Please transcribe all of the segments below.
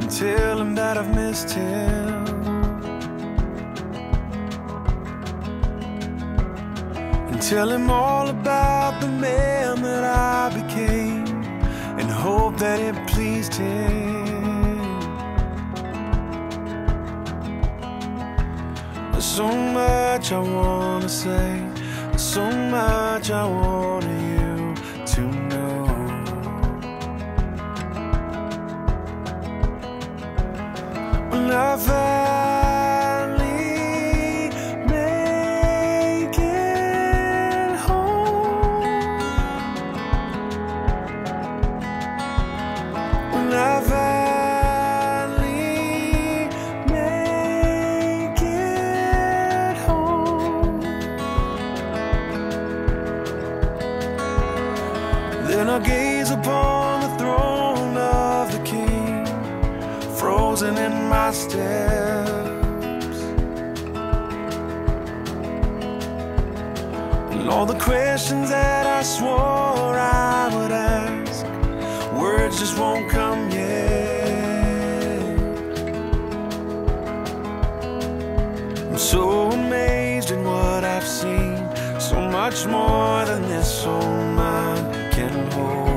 and tell him that I've missed him. And tell him all about the man that I became, and hope that it pleased him. There's so much I wanna say, there's so much I want you to know. When I finally make it home, when I finally make it home, then I'll gaze upon the throne of the King, frozen in my steps, and all the questions that I swore I would ask, words just won't come yet. I'm so amazed at what I've seen, so much more than this old mind can hold.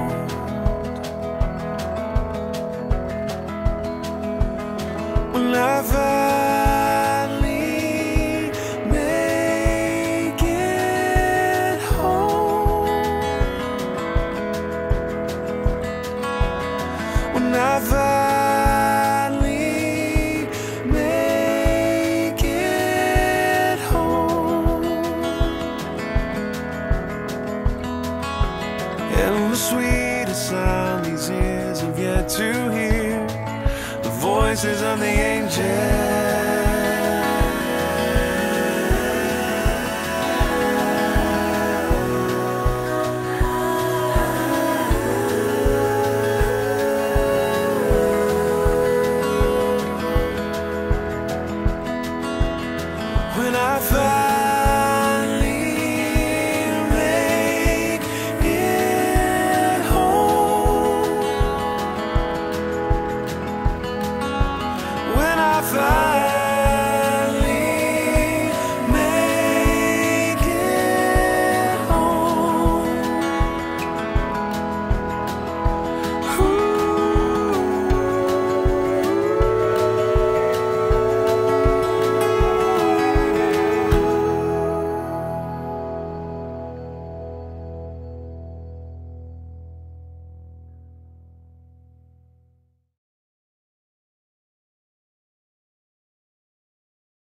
When I finally make it home, when I finally make it home, and the sweetest sound these ears have yet to hear, the voices of the angels. When I finally make it home, when I finally